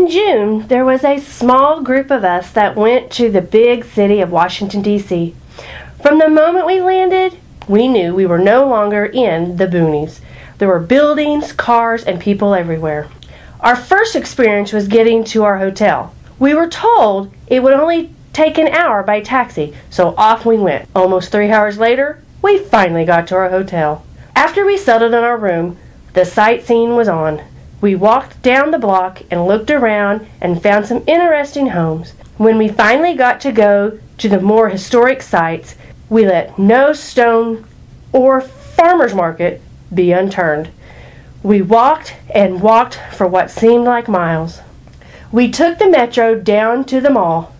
In June, there was a small group of us that went to the big city of Washington, D.C. From the moment we landed, we knew we were no longer in the boonies. There were buildings, cars, and people everywhere. Our first experience was getting to our hotel. We were told it would only take an hour by taxi, so off we went. Almost 3 hours later, we finally got to our hotel. After we settled in our room, the sightseeing was on. We walked down the block and looked around and found some interesting homes. When we finally got to go to the more historic sites, we let no stone or farmer's market be unturned. We walked and walked for what seemed like miles. We took the metro down to the mall.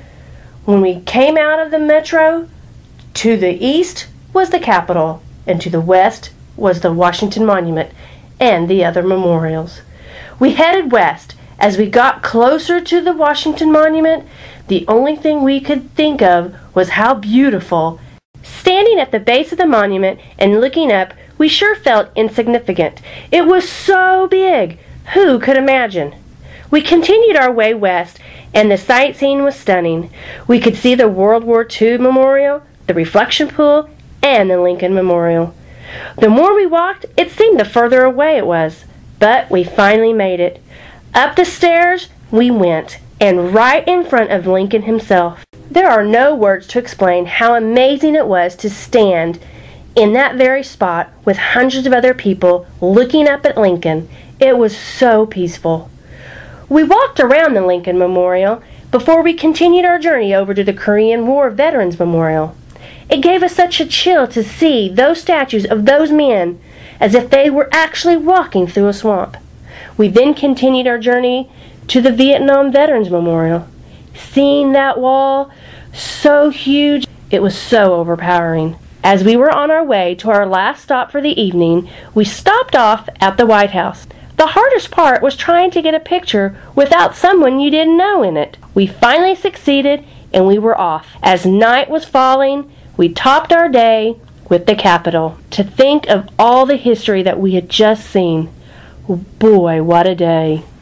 When we came out of the metro, to the east was the Capitol, and to the west was the Washington Monument and the other memorials. We headed west. As we got closer to the Washington Monument, the only thing we could think of was how beautiful. Standing at the base of the monument and looking up, we sure felt insignificant. It was so big. Who could imagine? We continued our way west, and the sightseeing was stunning. We could see the World War II Memorial, the Reflection Pool, and the Lincoln Memorial. The more we walked, it seemed the further away it was. But we finally made it. Up the stairs we went, and right in front of Lincoln himself. There are no words to explain how amazing it was to stand in that very spot with hundreds of other people looking up at Lincoln. It was so peaceful. We walked around the Lincoln Memorial before we continued our journey over to the Korean War Veterans Memorial. It gave us such a chill to see those statues of those men as if they were actually walking through a swamp. We then continued our journey to the Vietnam Veterans Memorial. Seeing that wall, so huge, it was so overpowering. As we were on our way to our last stop for the evening, we stopped off at the White House. The hardest part was trying to get a picture without someone you didn't know in it. We finally succeeded, and we were off. As night was falling, we topped our day with the Capitol. To think of all the history that we had just seen. Boy, what a day.